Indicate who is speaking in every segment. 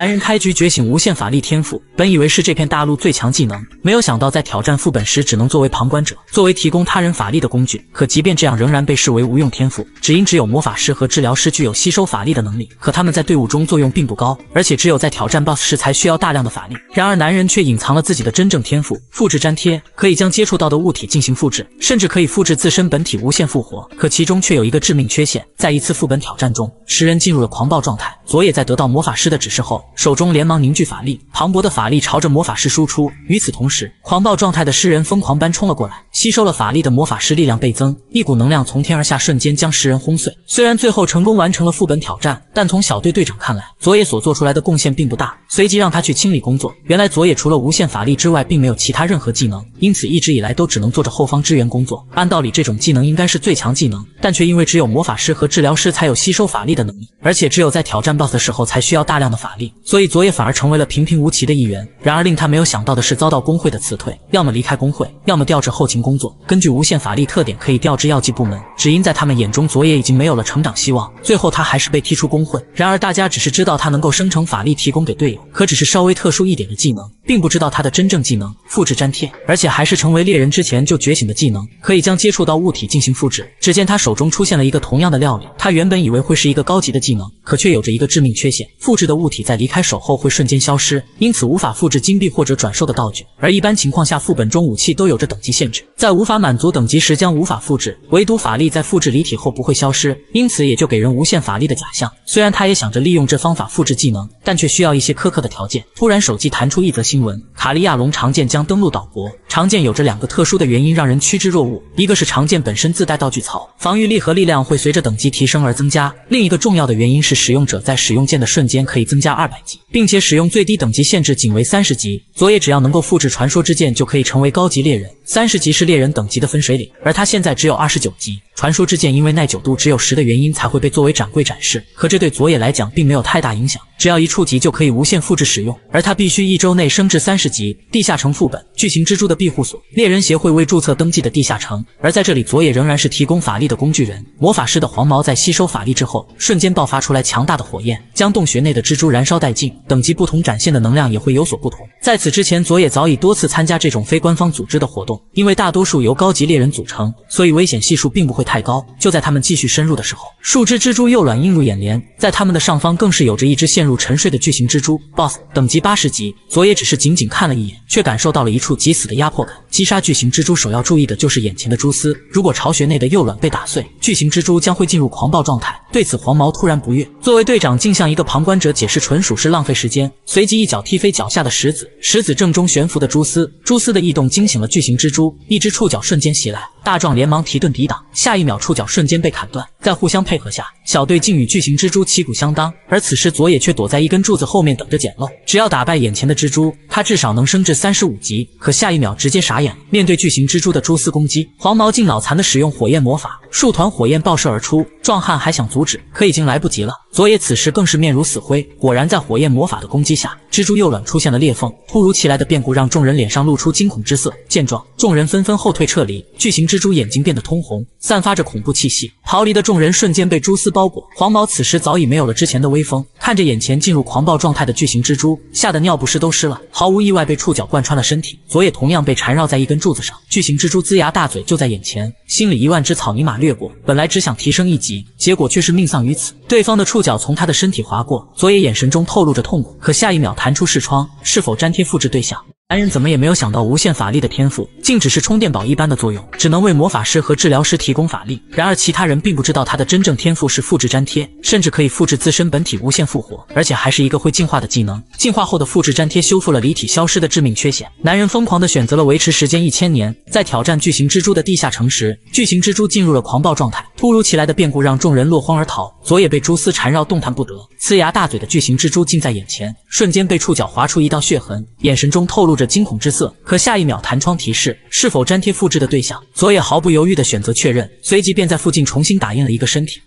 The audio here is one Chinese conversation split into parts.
Speaker 1: 男人开局觉醒无限法力天赋，本以为是这片大陆最强技能，没有想到在挑战副本时只能作为旁观者，作为提供他人法力的工具。可即便这样，仍然被视为无用天赋，只因只有魔法师和治疗师具有吸收法力的能力，可他们在队伍中作用并不高，而且只有在挑战 BOSS 时才需要大量的法力。然而男人却隐藏了自己的真正天赋——复制粘贴，可以将接触到的物体进行复制，甚至可以复制自身本体无限复活。可其中却有一个致命缺陷，在一次副本挑战中，食人进入了狂暴状态。佐野在得到魔法师的指示后，手中连忙凝聚法力，磅礴的法力朝着魔法师输出。与此同时，狂暴状态的诗人疯狂般冲了过来，吸收了法力的魔法师力量倍增，一股能量从天而下，瞬间将诗人轰碎。虽然最后成功完成了副本挑战，但从小队队长看来，佐野所做出来的贡献并不大，随即让他去清理工作。原来佐野除了无限法力之外，并没有其他任何技能，因此一直以来都只能做着后方支援工作。按道理这种技能应该是最强技能，但却因为只有魔法师和治疗师才有吸收法力的能力，而且只有在挑战 BOSS 的时候才需要大量的法力，所以佐野反而成为了平平无奇的一员。然而令他没有想到的是，遭到工会的辞退，要么离开工会，要么调至后勤工作。根据无限法力特点，可以调至药剂部门，只因在他们眼中佐野已经没有了成长希望，最后他还是被踢出工会。然而大家只是知道他能够生成法力提供给队友，可只是稍微特殊一点的技能，并不知道他的真正技能复制粘贴，而且还是成为猎人之前就觉醒的技能，可以将接触到物体进行复制。只见他手中出现了一个同样的料理，他原本以为会是一个高级的技能，可却有着一个致命缺陷，复制的物体在离开手后会瞬间消失，因此无法复制金币或者转售的道具。而一般情况下，副本中武器都有着等级限制，在无法满足等级时将无法复制，唯独法力在复制离体后不会消失，因此也就给人无限法力的假象。虽然他也想着利用这方法复制技能，但却需要一些苛刻的条件。突然手机弹出一则新闻，卡利亚龙长剑将登陆岛国。长剑有着两个特殊的原因让人趋之若鹜，一个是长剑本身自带道具槽，防御力和力量会随着等级提升而增加，另一个重要的原因是使用者在使用剑的瞬间可以增加200级，并且使用最低等级限制仅为30级。佐野只要能够复制传说之剑就可以成为高级猎人，30级是猎人等级的分水岭，而他现在只有29级。传说之剑因为耐久度只有10的原因才会被作为展柜展示，可这对佐野来讲并没有太大影响，只要一触及就可以无限复制使用，而他必须1周内升至30级。地下城副本，巨型蜘蛛的庇护所，猎人协会未注册登记的地下城，而在这里佐野仍然是提供法力的工具人。魔法师的黄毛在吸收法力之后，瞬间爆发出来强大的火焰，将洞穴内的蜘蛛燃烧殆尽，等级不同展现的能量也会有所不同。在此之前，佐野早已多次参加这种非官方组织的活动，因为大多数由高级猎人组成，所以危险系数并不会太高。就在他们继续深入的时候，数只蜘蛛幼卵映入眼帘，在他们的上方更是有着一只陷入沉睡的巨型蜘蛛。BOSS 等级80级，佐野只是仅仅看了一眼，却感受到了一处极死的压迫感。击杀巨型蜘蛛首要注意的就是眼前的蛛丝，如果巢穴内的幼卵被打碎，巨型蜘蛛将会进入狂暴状态。对此黄毛突然不悦，作为队长竟向一个旁观者解释纯属是浪费时间，随即一脚踢飞脚下的石子，石子正中悬浮的蛛丝，蛛丝的异动惊醒了巨型蜘蛛，一只触角瞬间袭来，大壮连忙提盾抵挡，下一秒触角瞬间被砍断。在互相配合下，小队竟与巨型蜘蛛旗鼓相当，而此时佐野却躲在一根柱子后面等着捡漏。只要打败眼前的蜘蛛，他至少能升至35级，可下一秒直接傻眼了。面对巨型蜘蛛的蛛丝攻击，黄毛竟脑残的使用火焰魔法，数团火焰爆射而出，壮汉还想阻止，可已经来不及了。佐野此时更是面如死灰，果然在火焰魔法的攻击下，蜘蛛幼卵出现了裂缝，突如其来的变故让众人脸上露出惊恐之色。见状，众人纷纷后退撤离，巨型蜘蛛眼睛变得通红，散发着恐怖气息。逃离的众人瞬间被蛛丝包裹，黄毛此时早已没有了之前的威风，看着眼前进入狂暴状态的巨型蜘蛛，吓得尿不湿都湿了，毫无意外被触角贯穿了身体。佐野同样被缠绕在一根柱子上，巨型蜘蛛龇牙大嘴就在眼前，心里1万只草泥马掠过，本来只想提升1级，结果却是命丧于此。对方的触角从他的身体划过，佐野眼神中透露着痛苦，可下一秒弹出视窗，是否粘贴复制对象？男人怎么也没有想到，无限法力的天赋竟只是充电宝一般的作用，只能为魔法师和治疗师提供法力。然而其他人并不知道他的真正天赋是复制粘贴，甚至可以复制自身本体无限复活，而且还是一个会进化的技能。进化后的复制粘贴修复了离体消失的致命缺陷。男人疯狂地选择了维持时间1000年。在挑战巨型蜘蛛的地下城时，巨型蜘蛛进入了狂暴状态，突如其来的变故让众人落荒而逃。佐野被蛛丝缠绕，动弹不得。呲牙大嘴的巨型蜘蛛近在眼前，瞬间被触角划出一道血痕，眼神中透露着惊恐之色。可下一秒弹窗提示是否粘贴复制的对象，佐野毫不犹豫地选择确认，随即便在附近重新打印了一个身体。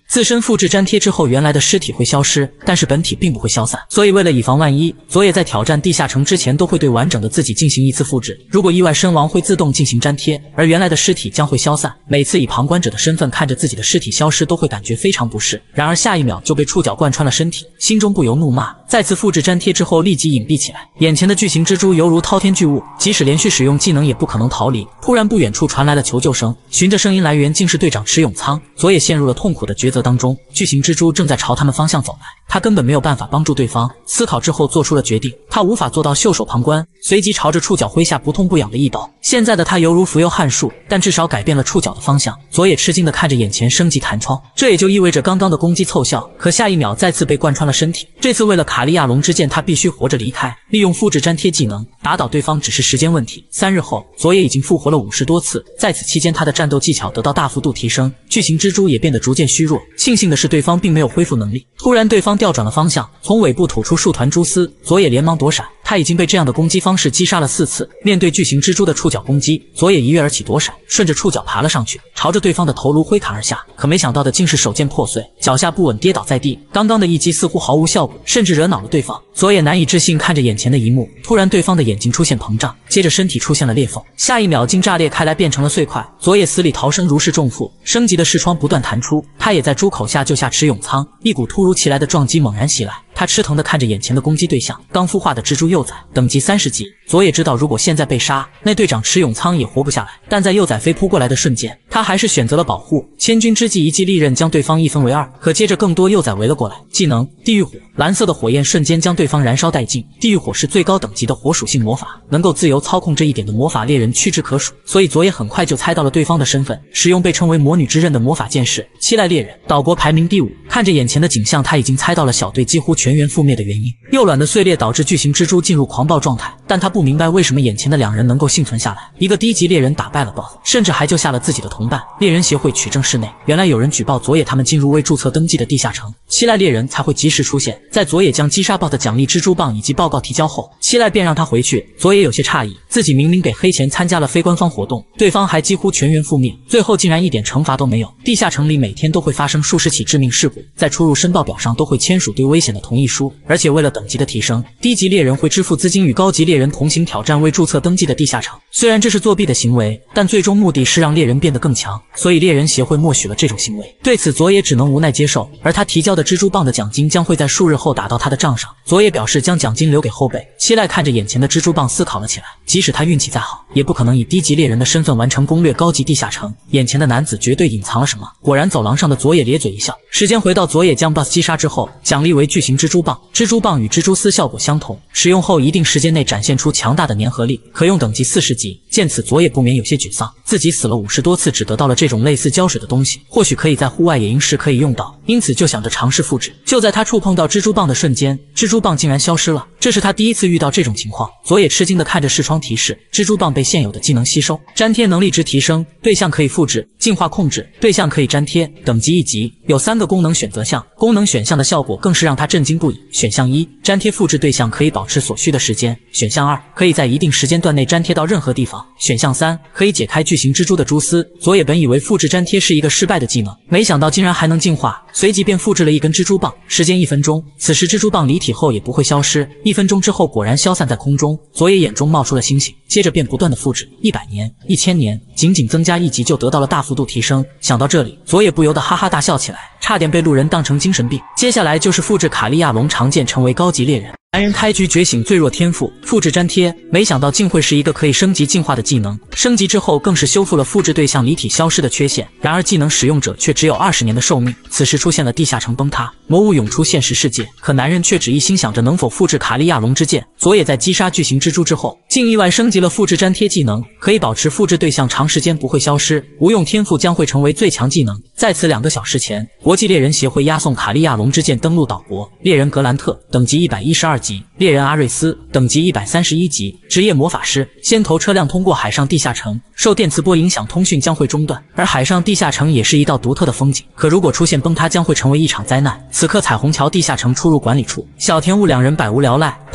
Speaker 1: 自身复制粘贴之后，原来的尸体会消失，但是本体并不会消散。所以为了以防万一，佐野在挑战地下城之前都会对完整的自己进行一次复制，如果意外身亡会自动进行粘贴，而原来的尸体将会消散。每次以旁观者的身份看着自己的尸体消失，都会感觉非常不适。然而下一秒就被触角贯穿了身体，心中不由怒骂。再次复制粘贴之后，立即隐蔽起来。眼前的巨型蜘蛛犹如滔天巨物，即使连续使用技能也不可能逃离。突然，不远处传来了求救声，循着声音来源，竟是队长池永仓。佐野陷入了痛苦的抉择当中，巨型蜘蛛正在朝他们方向走来，他根本没有办法帮助对方。思考之后，做出了决定，他无法做到袖手旁观，随即朝着触角挥下不痛不痒的一刀。现在的他犹如扶摇撼树，但至少改变了触角的方向。佐野吃惊地看着眼前升级弹窗，这也就意味着刚刚的攻击凑效，可下一秒再次被贯穿了身体。这次为了卡利亚龙之剑，他必须活着离开，利用复制粘贴技能打倒对方只是时间问题。3日后，佐野已经复活了50多次，在此期间他的战斗技巧得到大幅度提升，巨型蜘蛛也变得逐渐虚弱。庆幸的是对方并没有恢复能力。突然对方调转了方向，从尾部吐出数团蛛丝，佐野连忙躲闪。他已经被这样的攻击方式击杀了4次，面对巨型蜘蛛的触角攻击，佐野一跃而起躲闪，顺着触角爬了上去，朝着对方的头颅挥砍而下。可没想到的竟是手剑破碎，脚下不稳跌倒在地。刚刚的一击似乎毫无效果，甚至惹恼了对方。佐野难以置信看着眼前的一幕，突然对方的眼睛出现膨胀，接着身体出现了裂缝，下一秒竟炸裂开来变成了碎块。佐野死里逃生如释重负，升级的视窗不断弹出，他也在猪口下救下池永仓。一股突如其来的撞击猛然袭来，他吃疼地看着眼前的攻击对象，刚孵化的蜘蛛幼崽，等级30级。佐野知道如果现在被杀，那队长池永仓也活不下来，但在幼崽飞扑过来的瞬间，他还是选择了保护。千钧之际，一记利刃将对方一分为二，可接着更多幼崽围了过来。技能地狱火，蓝色的火焰瞬间将对方燃烧殆尽。地狱火是最高等级的火属性魔法，能够自由操控这一点的魔法猎人屈指可数，所以佐野很快就猜到了对方的身份，使用被称为魔女之刃的魔法剑士七濑猎人，岛国排名第5。看着眼前的景象，他已经猜到了小队几乎全员覆灭的原因。幼卵的碎裂导致巨型蜘蛛进入狂暴状态，但他不明白为什么眼前的2人能够幸存下来。一个低级猎人打败了 BOSS， 甚至还救下了自己的同伴。猎人协会取证室内，原来有人举报佐野他们进入未注册登记的地下城，七濑猎人才会及时出现。在佐野将击杀 BOSS 的奖励蜘蛛棒以及报告提交后，七濑便让他回去。佐野有些诧异，自己明明给黑钱参加了非官方活动，对方还几乎全员覆灭，最后竟然一点惩罚都没有。地下城里每天都会发生数十起致命事故，在出入申报表上都会签署对危险的同意书，而且为了等级的提升，低级猎人会支付资金与高级猎人同行挑战未注册登记的地下城。虽然这是作弊的行为，但最终目的是让猎人变得更强，所以猎人协会默许了这种行为。对此佐野只能无奈接受，而他提交的蜘蛛棒的奖金将会在数日后打到他的账上。佐野表示将奖金留给后辈。七濑看着眼前的蜘蛛棒思考了起来，即使他运气再好，也不可能以低级猎人的身份完成攻略高级地下城。眼前的男子绝对隐藏了什么。果然走廊上的佐野咧嘴一笑。时间回到佐野将 BOSS 击杀之后，奖励为巨型蜘蛛棒。蜘蛛棒与蜘蛛丝效果相同，使用后一定时间内展现出强大的粘合力，可用等级40级。见此佐野不免有些沮丧，自己死了50多次只得到了这种类似胶水的东西，或许可以在户外野营时可以用到，因此就想着尝试复制。就在他触碰到蜘蛛棒的瞬间，蜘蛛棒竟然消失了，这是他第一次遇到这种情况。佐野吃惊地看着视窗提示，蜘蛛棒被现有的技能吸收，粘贴能力值提升，对象可以复制，进化控制，对象可以粘贴，等级1级，有3个功能选择项，功能选项的效果更是让他震惊不已。选项1，粘贴复制对象可以保持所需的时间；选项2，可以在一定时间段内粘贴到任何地方；选项3，可以解开巨型蜘蛛的蛛丝。佐野本以为复制粘贴是一个失败的技能，没想到竟然还能进化，随即便复制了一根蜘蛛棒，时间1分钟。此时蜘蛛棒离体后也不会消失，1分钟之后果然消散在空中。佐野眼中冒出了星星，接着便不断的复制，100年、1000年，仅增加1级就得到了大幅度提升。想到这里，佐野不由得哈哈大笑起来，差点被路人当成精神病。接下来就是复制卡利亚龙长剑成为高级猎人。男人开局觉醒最弱天赋复制粘贴，没想到竟会是一个可以升级进化的技能，升级之后更是修复了复制对象离体消失的缺陷。然而技能使用者却只有20年的寿命。此时出现了地下城崩塌，魔物涌出现实世界，可男人却只一心想着能否复制卡利亚龙之剑。佐野在击杀巨型蜘蛛之后，竟意外升级了复制粘贴技能，可以保持复制对象长时间不会消失，无用天赋将会成为最强技能。在此2个小时前，国际猎人协会押送卡利亚龙之剑登陆岛国。猎人格兰特等级112级，猎人阿瑞斯等级131级，职业魔法师。先头车辆通过海上地下城，受电磁波影响通讯将会中断，而海上地下城也是一道独特的风景，可如果出现崩塌将会成为一场灾难。此刻彩虹桥地下城出入管理处，小田雾2人百无聊赖，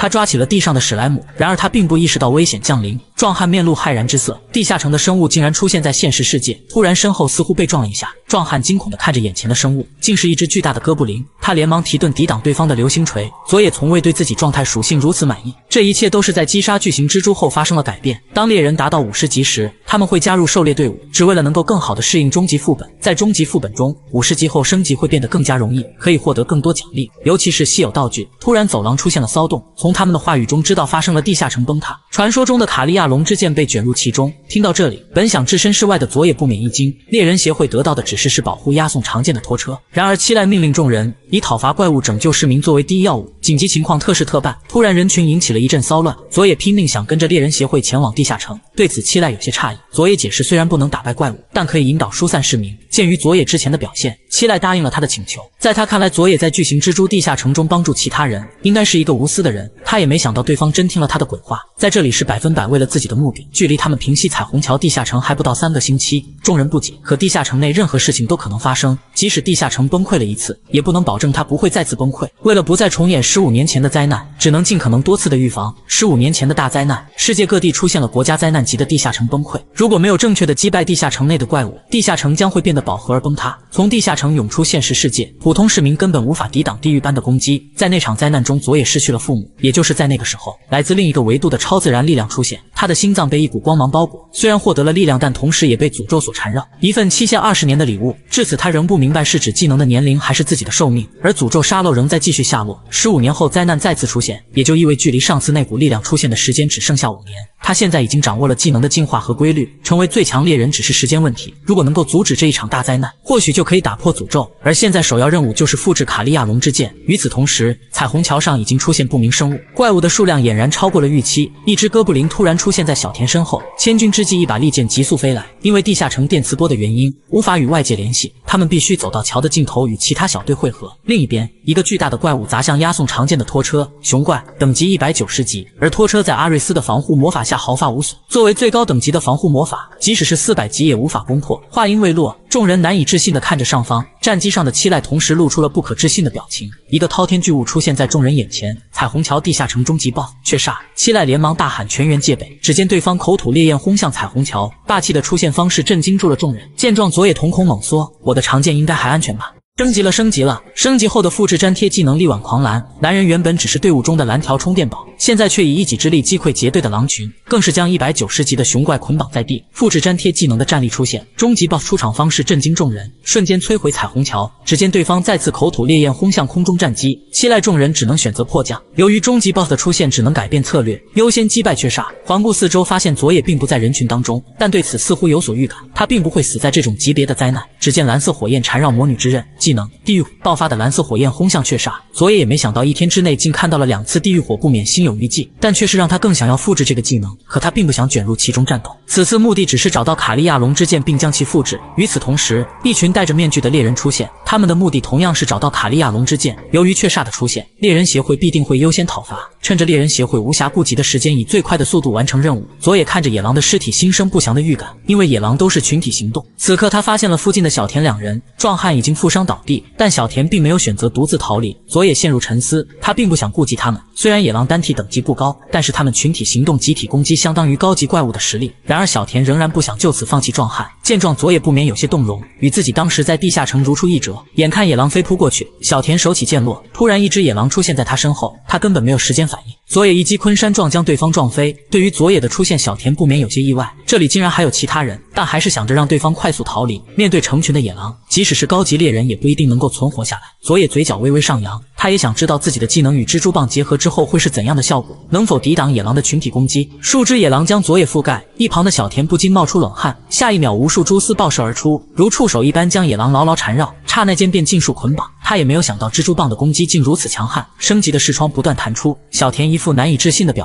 Speaker 1: 他抓起了地上的史莱姆，然而他并不意识到危险降临。壮汉面露骇然之色，地下城的生物竟然出现在现实世界。突然身后似乎被撞了一下，壮汉惊恐地看着眼前的生物，竟是一只巨大的哥布林。他连忙提盾抵挡对方的流星锤。佐野从未对自己状态属性如此满意，这一切都是在击杀巨型蜘蛛后发生了改变。当猎人达到50级时，他们会加入狩猎队伍，只为了能够更好地适应终极副本。在终极副本中，50级后升级会变得更加容易，可以获得更多奖励，尤其是稀有道具。突然走廊出现了骚动，从他们的话语中知道发生了地下城崩塌，传说中的卡利亚龙之剑被卷入其中。听到这里，本想置身事外的佐野不免一惊，猎人协会得到的指示是保护押送长剑的拖车，然而七濑命令众人以讨伐怪物、拯救市民作为第一要务，紧急情况特事特办。突然人群引起了一阵骚乱，佐野拼命想跟着猎人协会前往地下城，对此七濑有些诧异。佐野解释，虽然不能打败怪物，但可以引导疏散市民。鉴于佐野之前的表现，七濑答应了他的请求。在他看来，佐野在巨型蜘蛛地下城中帮助其他人，应该是一个无私的人。他也没想到对方真听了他的鬼话，在这里是100%为了自己的目的。距离他们平息彩虹桥地下城还不到3个星期，众人不解。可地下城内任何事情都可能发生，即使地下城崩溃了一次，也不能保证它不会再次崩溃。为了不再重演15年前的灾难，只能尽可能多次的预防。15年前的大灾难，世界各地出现了国家灾难级的地下城崩溃。如果没有正确的击败地下城内的怪物，地下城将会变得饱和而崩塌。从地下城涌出现实世界，普通市民根本无法抵挡地狱般的攻击。在那场灾难中，佐野失去了父母，也就是在那个时候，来自另一个维度的超自然力量出现，他的心脏被一股光芒包裹，虽然获得了力量，但同时也被诅咒所缠绕。一份期限20年的礼物，至此他仍不明白是指技能的年龄还是自己的寿命，而诅咒沙漏仍在继续下落。15年后灾难再次出现，也就意味距离上次那股力量出现的时间只剩下5年。他现在已经掌握了技能的进化和规律，成为最强猎人只是时间问题。如果能够阻止这一场大灾难，或许就可以打破诅咒。而现在首要任务就是复制卡利亚龙之剑。与此同时，彩虹桥上已经出现不明生物，怪物的数量俨然超过了预期。一只哥布林突然出现在小田身后，千钧之际，一把利剑急速飞来。因为地下城电磁波的原因，无法与外界联系，他们必须走到桥的尽头与其他小队汇合。另一边，一个巨大的怪物砸向押送长剑的拖车，熊怪等级190级，而拖车在阿瑞斯的防护魔法下毫发无损。作为最高等级的防护魔法，即使是400级也无法攻破。话音未落，众人难以置信地看着上方战机上的七濑，同时露出了不可置信的表情。一个滔天巨物出现在众人眼前，彩虹桥地下城终极 BOSS 却煞。七濑连忙大喊全员戒备，只见对方口吐烈焰轰向彩虹桥，霸气的出现方式震惊住了众人。见状，佐野瞳孔猛缩，我的长剑应该还安全吧？升级了！升级后的复制粘贴技能力挽狂澜，男人原本只是队伍中的蓝条充电宝，现在却以一己之力击溃结队的狼群，更是将190级的熊怪捆绑在地。复制粘贴技能的战力出现，终极 BOSS 出场方式震惊众人，瞬间摧毁彩虹桥。只见对方再次口吐烈焰轰向空中战机，七濑众人只能选择迫降。由于终极 BOSS 的出现，只能改变策略，优先击败却煞。环顾四周，发现佐野并不在人群当中，但对此似乎有所预感，他并不会死在这种级别的灾难。只见蓝色火焰缠绕魔女之刃技能地狱爆发的蓝色火焰轰向却煞，佐野也没想到1天之内竟看到了2次地狱火，不免心有余悸，但却是让他更想要复制这个技能。可他并不想卷入其中战斗，此次目的只是找到卡利亚龙之剑并将其复制。与此同时，一群戴着面具的猎人出现，他们的目的同样是找到卡利亚龙之剑。由于却煞的出现，猎人协会必定会优先讨伐，趁着猎人协会无暇顾及的时间，以最快的速度完成任务。佐野看着野狼的尸体，心生不祥的预感，因为野狼都是群体行动。此刻他发现了附近的小田2人，壮汉已经负伤倒地，但小田并没有选择独自逃离。佐野陷入沉思，他并不想顾及他们。虽然野狼单体等级不高，但是他们群体行动、集体攻击相当于高级怪物的实力。然而小田仍然不想就此放弃壮汉。见状，佐野不免有些动容，与自己当时在地下城如出一辙。眼看野狼飞扑过去，小田手起剑落，突然一只野狼出现在他身后，他根本没有时间反应。佐野一击昆山撞将对方撞飞。对于佐野的出现，小田不免有些意外，这里竟然还有其他人，但还是想着让对方快速逃离。面对成群的野狼，即使是高级猎人也不一定能够存活下来。佐野嘴角微微上扬，他也想知道自己的技能与蜘蛛棒结合之后会是怎样的效果，能否抵挡野狼的群体攻击。数只野狼将佐野覆盖，一旁的小田不禁冒出冷汗，下一秒无数蛛丝爆射而出，如触手一般将野狼牢牢缠绕，刹那间便尽数捆绑。他也没有想到蜘蛛棒的攻击竟如此强悍，升级的视窗不断弹出。小田一副难以置信的表情，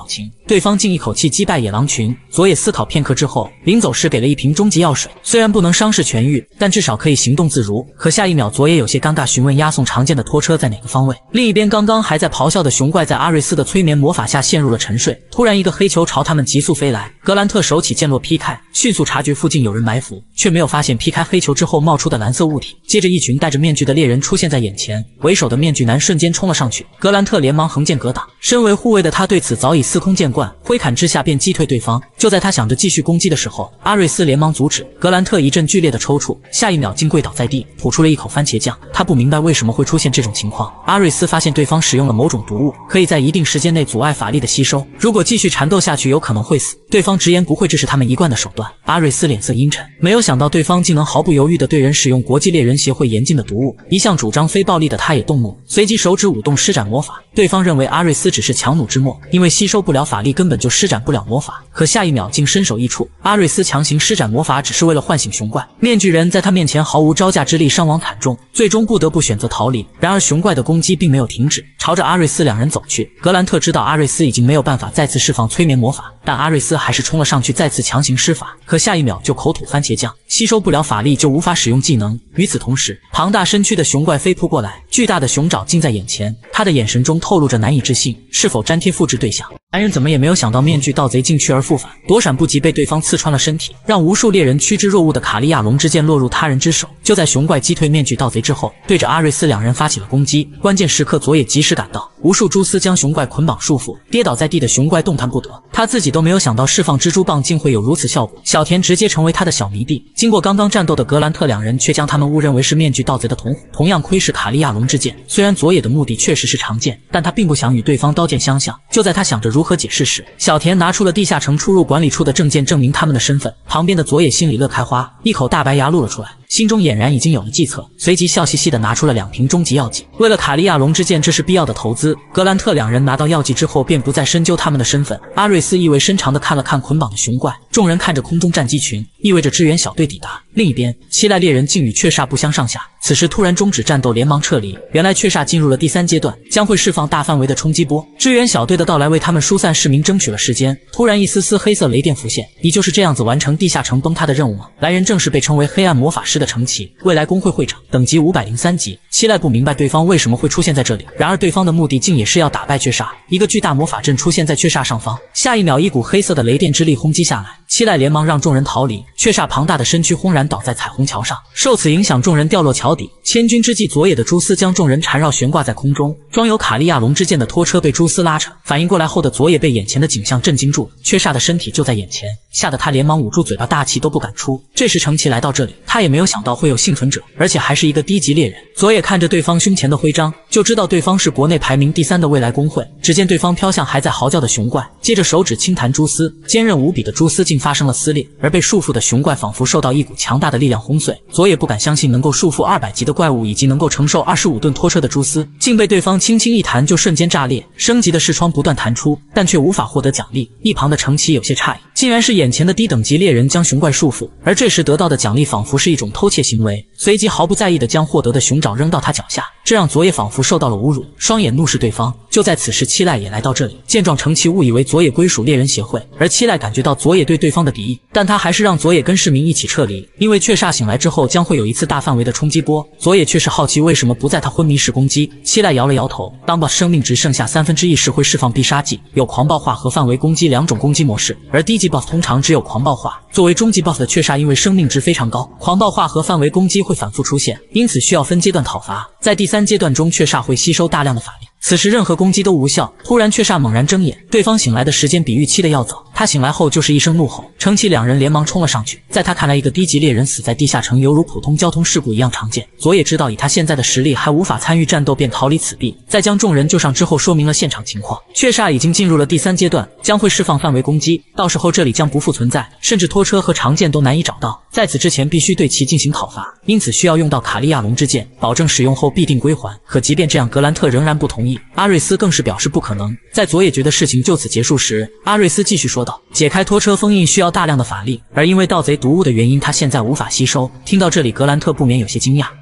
Speaker 1: 对方竟一口气击败野狼群。佐野思考片刻之后，临走时给了一瓶终极药水，虽然不能伤势痊愈，但至少可以行动自如。可下一秒，佐野有些尴尬，询问押送长剑的拖车在哪个方位。另一边，刚刚还在咆哮的熊怪在阿瑞斯的催眠魔法下陷入了沉睡。突然，一个黑球朝他们急速飞来，格兰特手起剑落劈开，迅速察觉附近有人埋伏，却没有发现劈开黑球之后冒出的蓝色物体。接着，一群戴着面具的猎人出现在眼前，为首的面具男瞬间冲了上去，格兰特连忙横剑格挡。身为护卫的他对此早已司空见惯，挥砍之下便击退对方。就在他想着继续攻击的时候，阿瑞斯连忙阻止，格兰特一阵剧烈的抽搐，下一秒竟跪倒在地，吐出了一口番茄酱。他不明白为什么会出现这种情况。阿瑞斯发现对方使用了某种毒物，可以在一定时间内阻碍法力的吸收，如果继续缠斗下去有可能会死。对方直言不讳这是他们一贯的手段。阿瑞斯脸色阴沉，没有想到对方竟能毫不犹豫地对人使用国际猎人协会严禁的毒物。一向主张非暴力的他也动怒，随即手指舞动施展魔法。对方认为阿瑞斯只是强弩之末，因为吸收不了法力根本就施展不了魔法。可下一秒竟身首异处，阿瑞斯强行施展魔法只是为了唤醒熊怪。面具人在他面前毫无招架之力，伤亡惨重，最终不得不选择逃离。然而熊怪的攻击并没有停止，朝着阿瑞斯两人走去。格兰特知道阿瑞斯已经没有办法再次释放催眠魔法，但阿瑞斯还是冲了上去再次强行施法。可下一秒就口吐番茄酱，吸收不了法力就无法使用技能。与此同时，庞大身躯的熊怪飞扑过来，巨大的熊爪近在眼前，他的眼神中透露着难以置信，是否粘贴复制对象？男人怎么也没有想到面具盗贼竟去而复返，躲闪不及被对方刺穿了身体，让无数猎人趋之若鹜的卡利亚龙之剑落入他人之手。就在熊怪击退面具盗贼之后，对着阿瑞斯两人发起了攻击。关键时刻，佐野及时赶到，无数蛛丝将熊怪捆绑束缚，跌倒在地的熊怪动弹不得。他自己都没有想到释放蜘蛛棒竟会有如此效果，小田直接成为他的小迷弟。经过刚刚战斗的格兰特两人却将他们误认为是面具盗贼的同伙，同样窥视卡利亚龙之剑。虽然佐野的目的确实是长剑，但他并不想与对方刀剑相向。就在他想着如何解释时，小田拿出了地下城出入管理处的证件证明他们的身份。旁边的佐野心里乐开花，一口大白牙露了出来，心中俨然已经有了计策，随即笑嘻嘻地拿出了2瓶终极药剂。为了卡利亚龙之剑，这是必要的投资。格兰特两人拿到药剂之后，便不再深究他们的身份。阿瑞斯意味深长地看了看捆绑的熊怪，众人看着空中战机群，意味着支援小队抵达。另一边，七濑猎人竟与雀煞不相上下，此时突然终止战斗，连忙撤离。原来雀煞进入了第3阶段，将会释放大范围的冲击波。支援小队的到来为他们疏散市民争取了时间。突然，一丝丝黑色雷电浮现，你就是这样子完成地下城崩塌的任务吗？来人正是被称为黑暗魔法师的程奇，未来工会会长，等级503级。七濑不明白对方为什么会出现在这里，然而对方的目的竟也是要打败雀煞。一个巨大魔法阵出现在雀煞上方，下一秒一股黑色的雷电之力轰击下来，七濑连忙让众人逃离。雀煞庞大的身躯轰然倒在彩虹桥上，受此影响，众人掉落桥底。千钧之际，佐野的蛛丝将众人缠绕悬挂在空中，装有卡利亚龙之剑的拖车被蛛丝拉扯。反应过来后的佐野被眼前的景象震惊住了，雀煞的身体就在眼前，吓得他连忙捂住嘴巴，大气都不敢出。这时程奇来到这里，他也没有想到会有幸存者，而且还是一个低级猎人。佐野看着对方胸前的徽章，就知道对方是国内排名第3的未来工会。只见对方飘向还在嚎叫的熊怪，接着手指轻弹蛛丝，坚韧无比的蛛丝竟发生了撕裂，而被束缚的熊怪仿佛受到一股强大的力量轰碎。佐野不敢相信，能够束缚200级的怪物以及能够承受25吨拖车的蛛丝，竟被对方轻轻一弹就瞬间炸裂。升级的视窗不断弹出，但却无法获得奖励。一旁的程奇有些诧异，竟然是眼前的低等级猎人将熊怪束缚，而这时得到的奖励仿佛是一种偷窃行为，随即毫不在意地将获得的熊爪扔到他脚下，这让佐野仿佛受到了侮辱，双眼怒视对方。就在此时，七濑也来到这里，见状程奇误以为佐野归属猎人协会，而七濑感觉到佐野对对方的敌意，但他还是让佐野跟市民一起撤离，因为雀煞醒来之后将会有一次大范围的冲击波。佐野却是好奇为什么不在他昏迷时攻击。七濑摇了摇头，当 BOSS 生命值剩下1/3时会释放必杀技，有狂暴化和范围攻击2种攻击模式，而低级 BOSS 通常只有狂暴化。作为中级 BOSS 的雀煞因为生命值非常高，狂暴化和范围攻击会反复出现，因此需要分阶段讨伐。在第3阶段中，雀煞会吸收大量的法力，此时任何攻击都无效。突然雀煞猛然睁眼，对方醒来的时间比预期的要早，他醒来后就是一声怒吼，程奇两人连忙冲了上去。在他看来，一个低级猎人死在地下城犹如普通交通事故一样常见。佐野知道以他现在的实力还无法参与战斗，便逃离此地。在将众人救上之后，说明了现场情况，雀煞已经进入了第3阶段，将会释放范围攻击，到时候这里将不复存在，甚至拖车和长剑都难以找到。在此之前必须对其进行讨伐，因此需要用到卡利亚龙之剑，保证使用后必定归还。可即便这样，格兰特仍然不同意，阿瑞斯更是表示不可能。在佐野觉得事情就此结束时，阿瑞斯继续说道，解开拖车封印需要大量的法力，而因为盗贼毒物的原因，他现在无法吸收。听到这里，格兰特不免有些惊讶，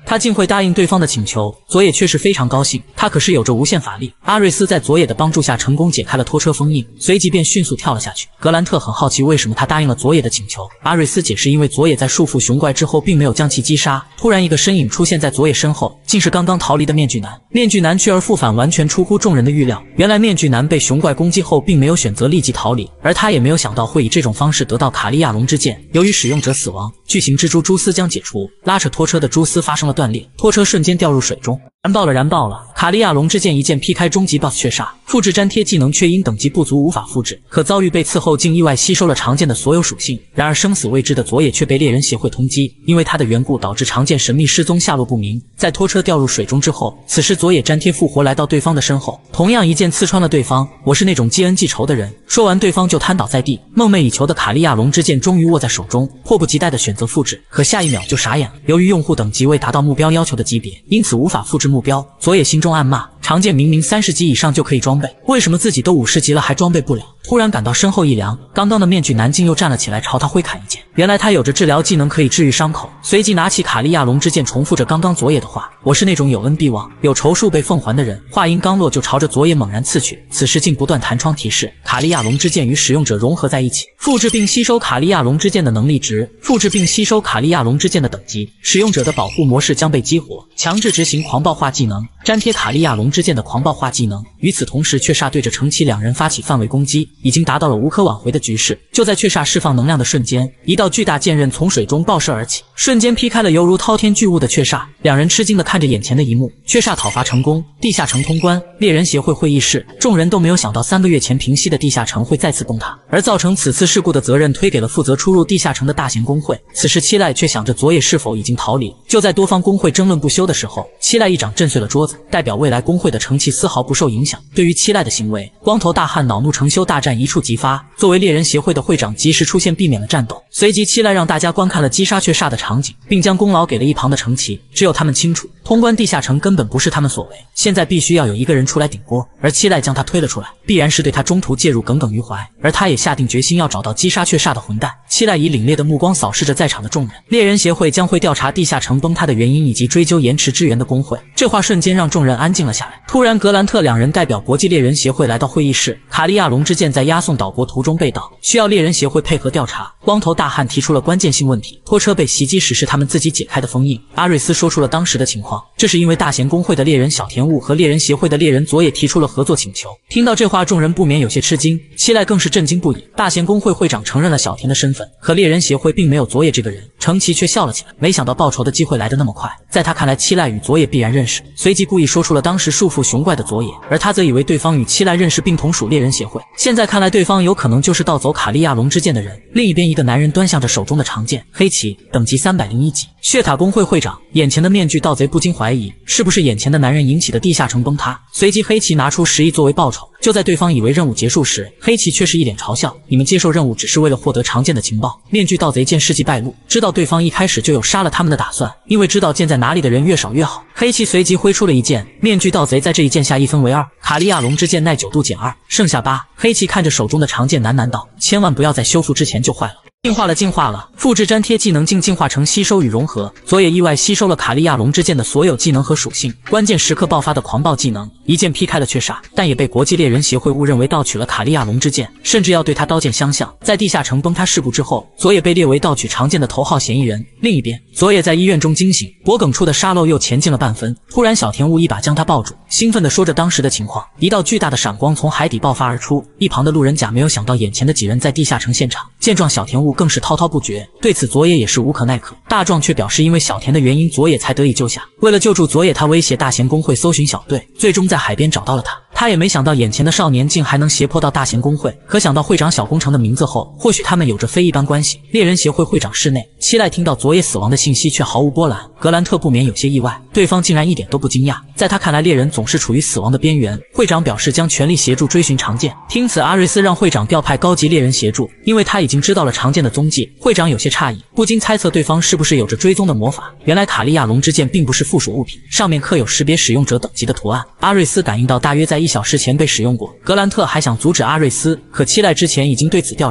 Speaker 1: 他竟会答应对方的请求。佐野却是非常高兴，他可是有着无限法力。阿瑞斯在佐野的帮助下成功解开了拖车封印，随即便迅速跳了下去。格兰特很好奇为什么他答应了佐野的请求，阿瑞斯解释因为佐野在束缚熊怪之后并没有将其击杀。突然一个身影出现在佐野身后，竟是刚刚逃离的面具男。面具男去而复返完全出乎众人的预料，原来面具男被熊怪攻击后并没有选择立即逃离，而他也没有想到会以这种方式得到卡利亚龙之剑。由于使用者死亡，巨型蜘蛛蛛丝将解除，拉扯拖车的蛛丝发生了断裂，拖车瞬间掉入水中。燃爆了！卡利亚龙之剑一剑劈开终极 BOSS 雀煞，复制粘贴技能却因等级不足无法复制，可遭遇被刺后竟意外吸收了长剑的所有属性。然而生死未知的佐野却被猎人协会通缉，因为他的缘故导致长剑神秘失踪，下落不明。在拖车掉入水中之后，此时佐野粘贴复活来到对方的身后，同样一剑刺穿了对方。我是那种记恩记仇的人。说完对方就瘫倒在地，梦寐以求的卡利亚龙之剑终于握在手中，迫不及待的选择复制，可下一秒就傻眼了。由于用户等级未达到目标要求的级别，因此无法复制目标。佐野心中暗骂，长剑明明30级以上就可以装备，为什么自己都50级了还装备不了？突然感到身后一凉，刚刚的面具男竟又站了起来，朝他挥砍一剑。原来他有着治疗技能可以治愈伤口，随即拿起卡利亚龙之剑，重复着刚刚佐野的话：我是那种有恩必忘、有仇数被奉还的人。话音刚落，就朝着佐野猛然刺去。此时竟不断弹窗提示，卡利亚龙之剑与使用者融合在一起，复制并吸收卡利亚龙之剑的能力值，复制并吸收卡利亚龙之剑的等级，使用者的保护模式将被激活，强制执行狂暴化技能，粘贴卡利亚龙之剑的狂暴化技能。与此同时，雀煞对着程启两人发起范围攻击，已经达到了无可挽回的局势。就在雀煞释放能量的瞬间，一道巨大剑刃从水中爆射而起，瞬间劈开了犹如滔天巨物的雀煞。两人吃惊地看着眼前的一幕，雀煞讨伐成功，地下城通关。猎人协会会议室，众人都没有想到3个月前平息的地下城会再次崩塌，而造成此次事故的责任推给了负责出入地下城的大贤公会。此时七濑却想着佐野是否已经逃离。就在多方公会争论不休的时候，七濑一掌震碎了桌子，代表未来公会的成绩丝毫不受影响。对于七濑的行为，光头大汉恼怒成羞，大战一触即发。作为猎人协会的会长，及时出现避免了战斗。随即七濑让大家观看了击杀雀煞的场景，并将功劳给了一旁的程奇。只有他们清楚，通关地下城根本不是他们所为，现在必须要有一个人出来顶锅，而七濑将他推了出来，必然是对他中途介入耿耿于怀，而他也下定决心要找到击杀雀煞的混蛋。七濑以凛冽的目光扫视着在场的众人，猎人协会将会调查地下城崩塌的原因以及追究延迟支援的工会。这话瞬间让众人安静了下来。突然格兰特两人代表国际猎人协会来到会议室，卡利亚龙之剑在押送岛国途中被盗，需要猎人协会配合调查。光头大汉提出了关键性问题，拖车被袭击时是他们自己解开的封印。阿瑞斯说出了当时的情况，这是因为大贤公会的猎人小田雾和猎人协会的猎人佐野提出了合作请求。听到这话，众人不免有些吃惊，七濑更是震惊不已。大贤公会会长承认了小田的身份，可猎人协会并没有佐野这个人。程奇却笑了起来，没想到报仇的机会来得那么快。在他看来，七濑与佐野必然认识，随即故意说出了当时束缚熊怪的佐野，而他则以为对方与七濑认识并同属猎人协会。现在看来，对方有可能就是盗走卡利亚龙之剑的人。另一边，一个男人端详着手中的长剑，黑崎，等级301级，血塔公会会长。眼前的面具盗贼不禁怀疑，是不是眼前的男人引起的地下城崩塌？随即黑崎拿出10亿作为报酬。就在对方以为任务结束时，黑崎却是一脸嘲笑，你们接受任务只是为了获得长剑的情报。面具盗贼见事迹败露，知道对方一开始就有杀了他们的打算，因为知道剑在哪里的人越少越好。黑崎随即挥出了一剑，面具盗贼在这一剑下一分为2，卡利亚龙之剑耐久度减2，剩下8。黑崎看着手中的长剑喃喃道，千万不要在修复之前就坏了。进化了，复制粘贴技能竟进化成吸收与融合。佐野意外吸收了卡利亚龙之剑的所有技能和属性，关键时刻爆发的狂暴技能，一剑劈开了雀煞，但也被国际猎人协会误认为盗取了卡利亚龙之剑，甚至要对他刀剑相向。在地下城崩塌事故之后，佐野被列为盗取长剑的头号嫌疑人。另一边，佐野在医院中惊醒，脖梗处的沙漏又前进了半分。突然，小田雾一把将他抱住，兴奋地说着当时的情况。一道巨大的闪光从海底爆发而出，一旁的路人甲没有想到眼前的几人在地下城现场，见状小田雾更是滔滔不绝。对此佐野也是无可奈何，大壮却表示因为小田的原因佐野才得以救下。为了救助佐野，他威胁大贤公会搜寻小队，最终在海边找到了他。他也没想到眼前的少年竟还能胁迫到大贤公会，可想到会长小工程的名字后，或许他们有着非一般关系。猎人协会会长室内，七濑听到佐野死亡的信息却毫无波澜，格兰特不免有些意外，对方竟然一点都不惊讶。在他看来，猎人总是处于死亡的边缘。会长表示将全力协助追寻长剑，听此阿瑞斯让会长调派高级猎人协助，因为他已经知道了长剑的踪迹。会长有些诧异，不禁猜测对方是不是有着追踪的魔法。原来卡利亚龙之剑并不是附属物品，上面刻有识别使用者等级的图案。阿瑞斯感应到大约在1小时前被使用过。格兰特还想阻止阿瑞斯，可七濑之前已经对此调查，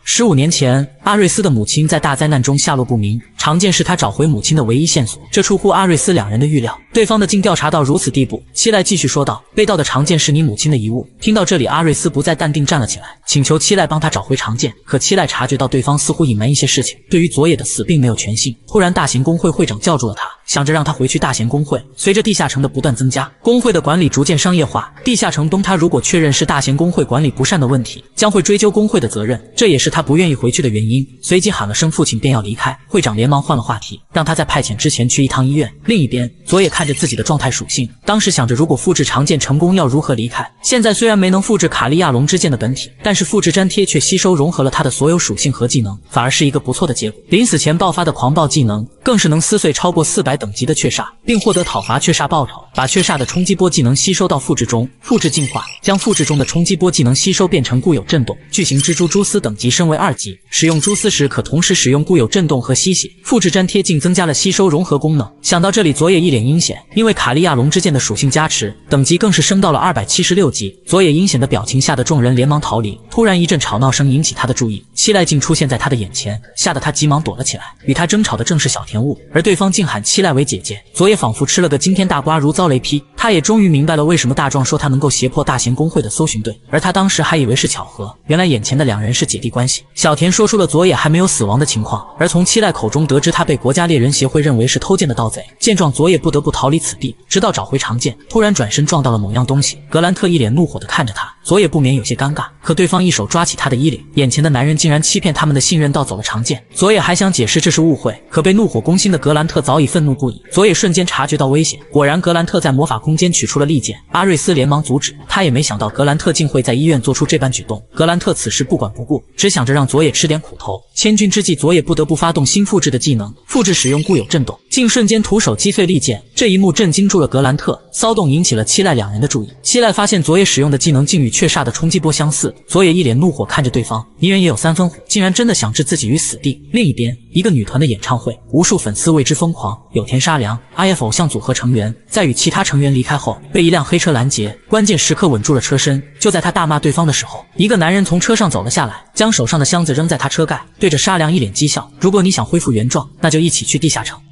Speaker 1: 15年前，阿瑞斯的母亲在大灾难中下落不明，长剑是他找回母亲的唯一线索，这出乎阿瑞斯两人的预料。对方的竟调查到如此地步。七濑继续说道：“被盗的长剑是你母亲的遗物。”听到这里，阿瑞斯不再淡定，站了起来，请求七濑帮他找回长剑。可七濑察觉到对方似乎隐瞒一些事情，对于佐野的死并没有全信。突然，大贤公会会长叫住了他，想着让他回去大贤公会。随着地下城的不断增加，工会的管理逐渐商业化。地下城东，他如果确认是大贤公会管理不善的问题，将会追究工会的责任，这也是他不愿意回去的原因。随即喊了声父亲，便要离开。会长连忙换了话题，让他在派遣之前去一趟医院。另一边，佐野看着自己的状态属性，当时想着如果复制长剑成功要如何离开。现在虽然没能复制卡利亚龙之剑的本体，但是复制粘贴却吸收融合了他的所有属性和技能，反而是一个不错的结果。临死前爆发的狂暴技能，更是能撕碎超过400等级的雀煞，并获得讨伐雀煞报酬。把雀煞的冲击波技能吸收到复制中，复制进化，将复制中的冲击波技能吸收变成固有震动。巨型蜘蛛蛛丝等级升为2级，使用蛛丝时可同时使用固有震动和吸血。复制粘贴竟增加了吸收融合功能。想到这里，佐野一脸阴险，因为卡利亚龙之剑的属性加持，等级更是升到了276级。佐野阴险的表情吓得众人连忙逃离。突然一阵吵闹声引起他的注意，七濑竟出现在他的眼前，吓得他急忙躲了起来。与他争吵的正是小田雾，而对方竟喊七濑为姐姐。佐野仿佛吃了个惊天大瓜，如遭雷劈。他也终于明白了为什么大壮说他能够胁迫大贤公会的搜寻队，而他当时还以为是巧合，原来眼前的两人是姐弟关系。小田说出了佐野还没有死亡的情况，而从七濑口中得知他被国家猎人协会认为是偷剑的盗贼。见状，佐野不得不逃离此地，直到找回长剑。突然转身撞到了某样东西，格兰特一脸怒火地看着他，佐野不免有些尴尬。可对方一手抓起他的衣领，眼前的男人竟然欺骗他们的信任，盗走了长剑。佐野还想解释这是误会，可被怒火攻心的格兰特早已愤怒不已。佐野瞬间察觉到危险，果然格兰特在魔法空间取出了利剑。阿瑞斯连忙阻止，他也没想到格兰特竟会在医院做出这般举动。格兰特此时不管不顾，只想着让佐野吃点苦头。千钧之际，佐野不得不发动新复制的技能，复制使用固有震动，竟瞬间徒手击碎利剑。这一幕震惊住了格兰特，骚动引起了七濑两人的注意。七濑发现佐野使用的技能竟与雀煞的冲击波相似，佐野一脸怒火看着对方，泥人也有3分虎，竟然真的想置自己于死地。另一边，一个女团的演唱会，无数粉丝为之疯狂。有田沙良 IF 偶像组合成员在与其他成员离开后，被一辆黑车拦截，关键时刻稳住了车身。就在他大骂对方的时候，一个男人从车上走了下来，将手上的箱子扔在他车盖，对着沙良一脸讥笑：“如果你想恢复原状，那就一起去地下城。”